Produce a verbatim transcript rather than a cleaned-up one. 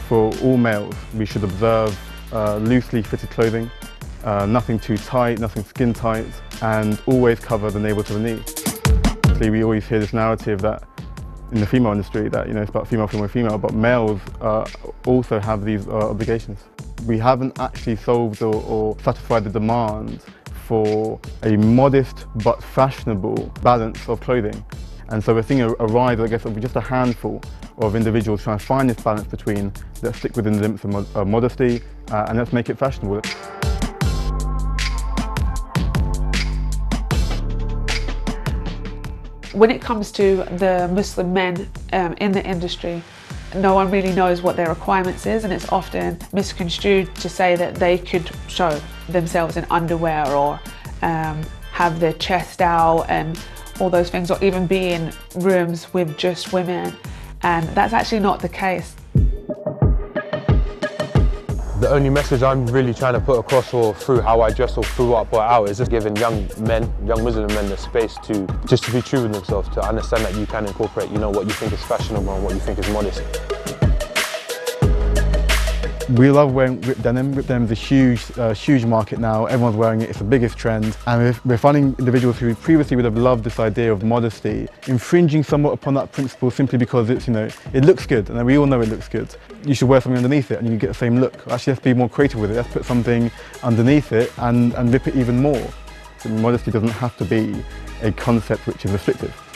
for all males, we should observe uh, loosely fitted clothing, uh, nothing too tight, nothing skin tight, and always cover the navel to the knee. Obviously, we always hear this narrative that in the female industry that you know it's about female, female, female, but males uh, also have these uh, obligations. We haven't actually solved or, or satisfied the demand for a modest but fashionable balance of clothing. And so we're seeing a, a rise, I guess, of just a handful of individuals trying to find this balance between let's stick within the limits of mod uh, modesty uh, and let's make it fashionable. When it comes to the Muslim men um, in the industry, no one really knows what their requirements is, and it's often misconstrued to say that they could show themselves in underwear or um, have their chest out and all those things, or even be in rooms with just women, and that's actually not the case. The only message I'm really trying to put across, or through how I dress or through what I put out, is just giving young men, young Muslim men, the space to just to be true with themselves, to understand that you can incorporate, you know, what you think is fashionable and what you think is modest. We love wearing ripped denim. Ripped denim is a huge, uh, huge market now. Everyone's wearing it. It's the biggest trend. And we're, we're finding individuals who previously would have loved this idea of modesty, infringing somewhat upon that principle simply because it's, you know, it looks good. And we all know it looks good. You should wear something underneath it and you get the same look. Actually, let's be more creative with it. Let's put something underneath it and, and rip it even more. So modesty doesn't have to be a concept which is restrictive.